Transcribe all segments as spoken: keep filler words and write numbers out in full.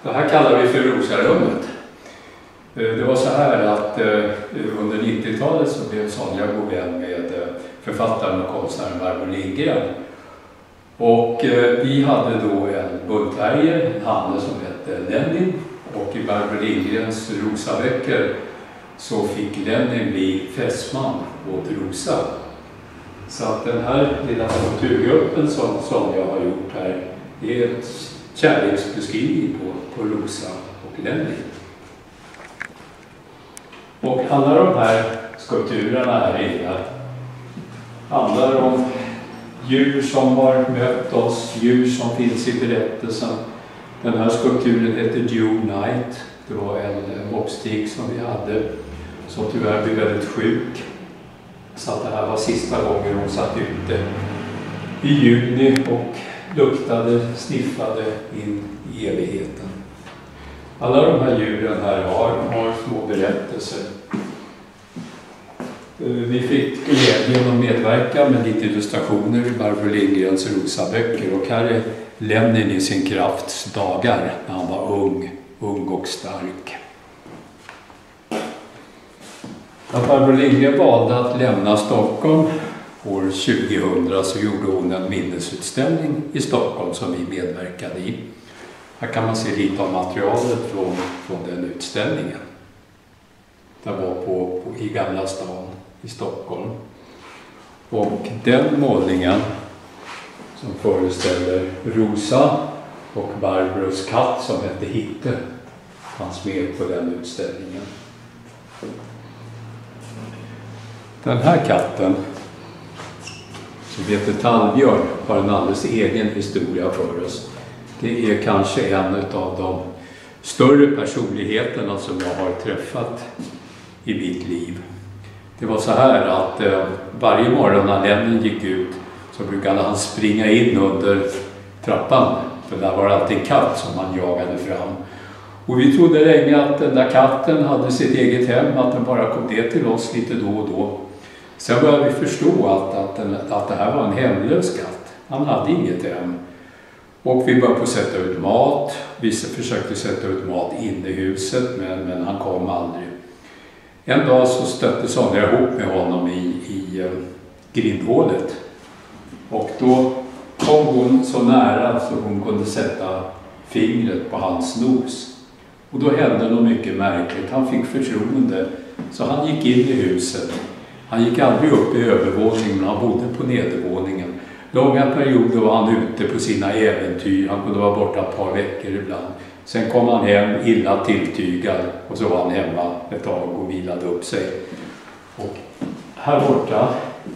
Det här kallar vi för Rosarummet. Det var så här att under nittiotalet så blev Sonja god vän med författaren och konstnären Barbro Lindgren. Och vi hade då en bullterrier, en hanne som hette Lenny. Och i Barbro Lindgrens Rosa-böcker så fick Lenny bli fästman åt Rosa. Så att den här lilla kulturgruppen som Sonja har gjort här är ett kärleksbeskrivning på, på Rosa och Lenny. Och alla de här skulpturerna här inne handlar om djur som har mött oss, djur som finns i berättelsen. Den här skulpturen heter Dew Night. Det var en moppstik som vi hade som tyvärr blev väldigt sjuk. Så att det här var sista gången hon satt ute i juni och luktade, sniffade in i evigheten. Alla de här djuren här har, har små berättelser. Vi fick glädjen att medverka med lite illustrationer i Barbro Lindgrens Rosa-böcker. Och här är Lenin i sin krafts dagar när han var ung, ung och stark. När Barbro Lindgren valde att lämna Stockholm år tjugohundra så gjorde hon en minnesutställning i Stockholm som vi medverkade i. Här kan man se lite av materialet från, från den utställningen. Det var på, på, i Gamla stan i Stockholm. Och den målningen som föreställer Rosa och Barbros katt som hette Hitte fanns med på den utställningen. Den här katten som heter Tallbjörn har en alldeles egen historia för oss. Det är kanske en av de större personligheterna som jag har träffat i mitt liv. Det var så här att eh, varje morgon när Lenny gick ut så brukade han springa in under trappan. För där var det alltid en katt som han jagade fram. Och vi trodde länge att den där katten hade sitt eget hem, att den bara kom ner till oss lite då och då. Sen började vi förstå att, att, den, att det här var en hemlös katt. Han hade inget hem. Och vi började på att sätta ut mat. Vi försökte sätta ut mat inne i huset men, men han kom aldrig. En dag så stötte Sonja ihop med honom i, i eh, grindhålet. Och då kom hon så nära så hon kunde sätta fingret på hans nos. Och då hände något mycket märkligt. Han fick förtroende så han gick in i huset. Han gick aldrig upp i övervåningen men han bodde på nedervåningen. Långa perioder var han ute på sina äventyr. Han kunde vara borta ett par veckor ibland. Sen kom han hem illa tilltygad och så var han hemma ett tag och vilade upp sig. Och här borta,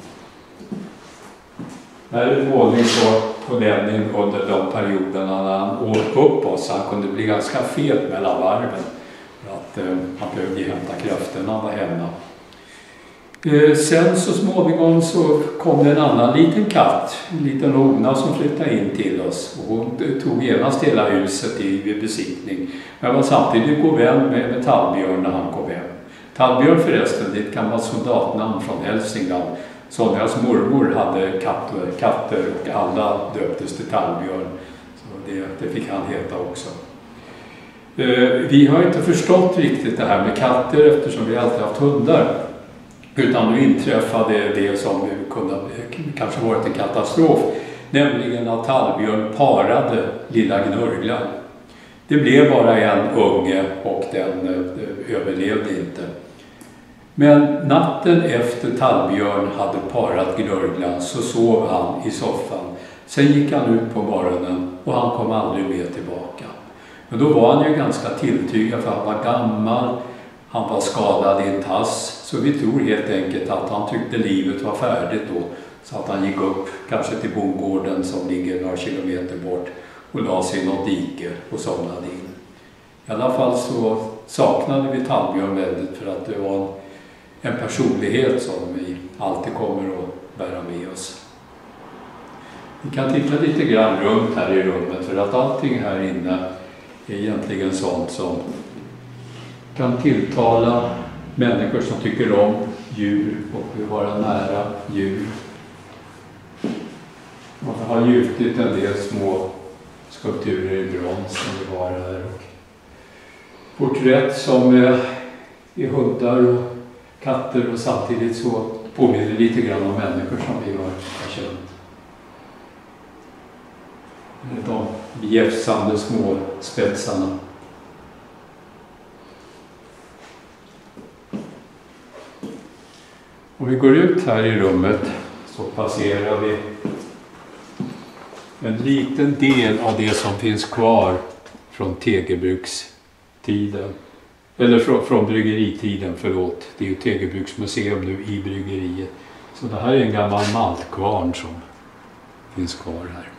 här är en målning på, på Lenin under de perioderna när han åt upp oss. Han kunde bli ganska fet mellan varven. För att eh, han behövde hämta kraften när han var hemma. Eh, sen så småningom så kom det en annan liten katt, en liten hona som flyttade in till oss. Och hon tog genast hela huset i, vid besiktning. Men var samtidigt god vän med, med Tallbjörn när han kom hem. Tallbjörn förresten, det är ett gammalt soldatnamn från Hälsingland. Sonjas mormor hade katter, katter och alla döptes till Tallbjörn. Så det, det fick han heta också. Eh, vi har inte förstått riktigt det här med katter eftersom vi alltid haft hundar. Utan nu inträffade det som kunde kanske varit en katastrof. Nämligen att Tallbjörn parade lilla Gnurglan. Det blev bara en unge och den eh, överlevde inte. Men natten efter Tallbjörn hade parat Gnurglan så sov han i soffan. Sen gick han ut på morgonen och han kom aldrig mer tillbaka. Men då var han ju ganska tilltygad för han var gammal. Han var skadad i en tass, så vi tror helt enkelt att han tyckte livet var färdigt då. Så att han gick upp kanske till bondgården som ligger några kilometer bort och la sig i något dike och somnade in. I alla fall så saknade vi Tallbjörn väldigt för att det var en, en personlighet som vi alltid kommer att bära med oss. Vi kan titta lite grann runt här i rummet för att allting här inne är egentligen sånt som kan tilltala människor som tycker om djur och vill vara nära djur. Man har gjutit en del små skulpturer i brons som vi har här. porträtt som är, är hundar och katter och samtidigt så påminner lite grann om människor som vi har känt. De bjäfsande små spetsarna. Om vi går ut här i rummet så passerar vi en liten del av det som finns kvar från tegelbrukstiden. Eller från, från bryggeritiden, förlåt. Det är ju tegelbruksmuseum nu i bryggeriet. Så det här är en gammal maltkvarn som finns kvar här.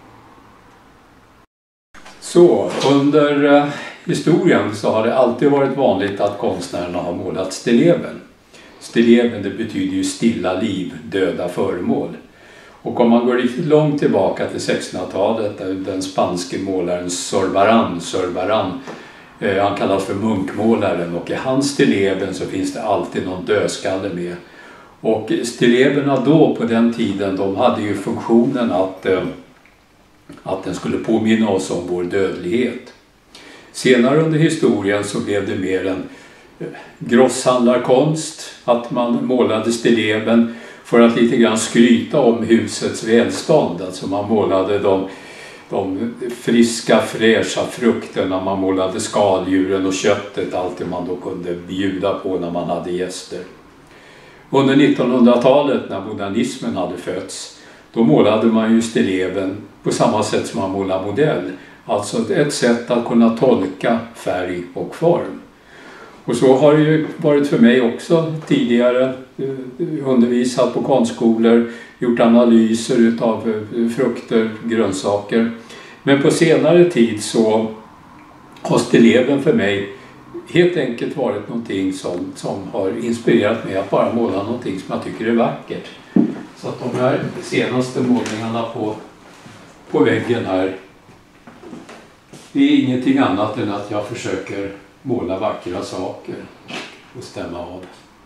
Så under eh, historien så har det alltid varit vanligt att konstnärerna har målat stilleven. Stilleven, det betyder ju stilla liv, döda föremål. Och om man går riktigt långt tillbaka till sextonhundratalet, där den spanske målaren Zurbarán, Zurbarán eh, han kallas för munkmålaren, och i hans stilleven så finns det alltid någon dödskalle med. Och stilleverna då på den tiden, de hade ju funktionen att, eh, att den skulle påminna oss om vår dödlighet. Senare under historien så blev det mer en grosshandlarkonst, att man målade stilleven för att lite grann skryta om husets välstånd. Alltså man målade de, de friska fräscha frukterna, man målade skaldjuren och köttet, allt det man då kunde bjuda på när man hade gäster. Under nittonhundratalet när modernismen hade fötts, då målade man ju stilleven på samma sätt som man målar modell. Alltså ett sätt att kunna tolka färg och form. Och så har det ju varit för mig också tidigare, undervisat på konstskolor, gjort analyser av frukter, grönsaker. Men på senare tid så har stilleven för mig helt enkelt varit någonting som, som har inspirerat mig att bara måla någonting som jag tycker är vackert. Så att de här senaste målningarna på, på väggen här, det är ingenting annat än att jag försöker måla vackra saker och stämma av.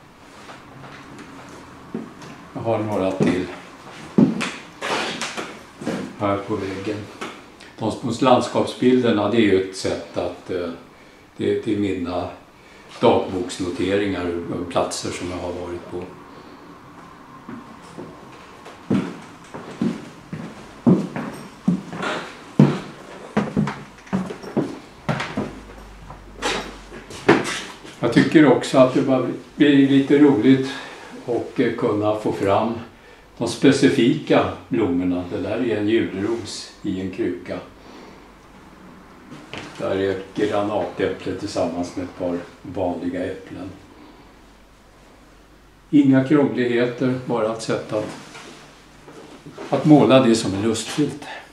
Jag har några till här på väggen. De små landskapsbilderna, det är ju ett sätt att det, det är mina dagboksnoteringar och platser som jag har varit på. Jag tycker också att det blir lite roligt att kunna få fram de specifika blommorna. Det där är en julros i en kruka. Där är granatäpple tillsammans med ett par vanliga äpplen. Inga krångligheter, bara ett sätt att, att måla det som är lustfyllt.